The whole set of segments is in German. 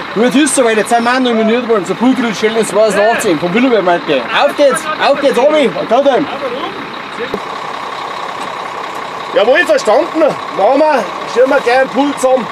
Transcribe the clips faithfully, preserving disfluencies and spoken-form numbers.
Gut ist, weil jetzt sind wir auch nominiert worden zur Poolgrill Challenge zweitausendachtzehn vom Willeberg-Malte. Auf geht's, auf geht's, Obi, da drin. Jawohl, verstanden. Machen wir, stellen wir gleich einen Pool zusammen.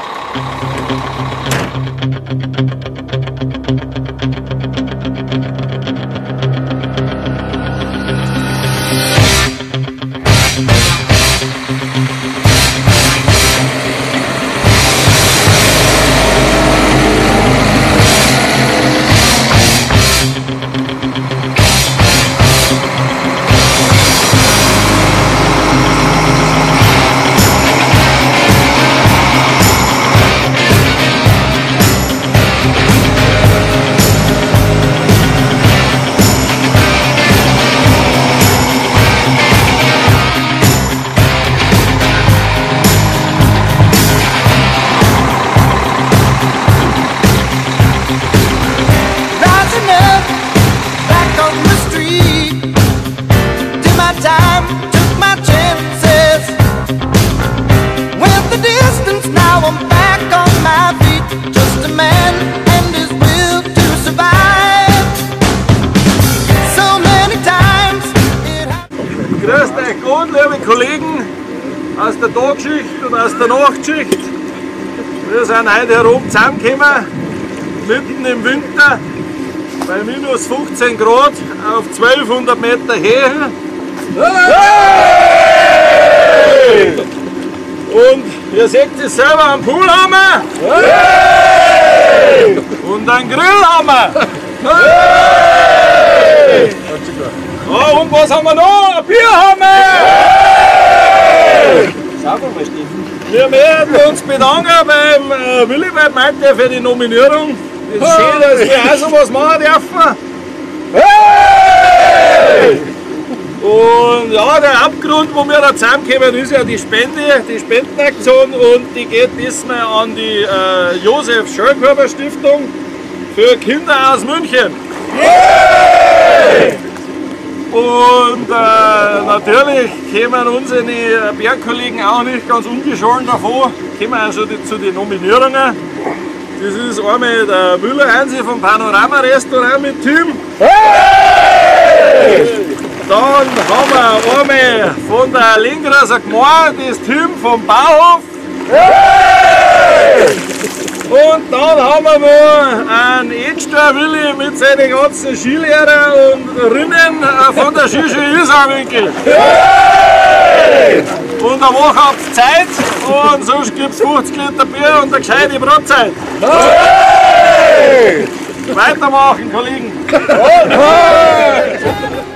Grüßt euch gut, liebe Kollegen aus der Tagschicht und aus der Nachtschicht. Wir sind heute hier oben zusammengekommen, mitten im Winter, bei minus fünfzehn Grad auf zwölfhundert Meter Höhe. Hey! Und ihr seht es selber, am Pool haben wir. Hey! Und einen Grill haben wir. Hey! Oh, und was haben wir noch? Ein Bier haben wir! Hey! Wir möchten uns bedanken beim äh, Willeberg-Malte für die Nominierung. Es ist schön, dass wir auch sowas machen dürfen. Hey! Und ja, der Hauptgrund, wo wir da zusammenkommen, ist ja die Spende, die Spendenaktion, und die geht diesmal an die äh, Josef-Schöllkörper-Stiftung für Kinder aus München. Hey! Und äh, natürlich kommen unsere Bergkollegen auch nicht ganz ungeschoren davon, kommen also die, zu den Nominierungen. Das ist einmal der Müller-Hansi vom Panorama-Restaurant mit Team. Hey! Dann haben wir einmal von der Lingraser Gemeinde das Team vom Bauhof. Hey! Und dann haben wir noch einen Edster Willi mit seinen ganzen Skilehrern und Rinnen von der Skischule Isarwinkel. Hey! Und eine Woche habt Zeit und sonst gibt es fünfzig Liter Bier und eine gescheite Brotzeit. Hey! Weitermachen, Kollegen! Hey!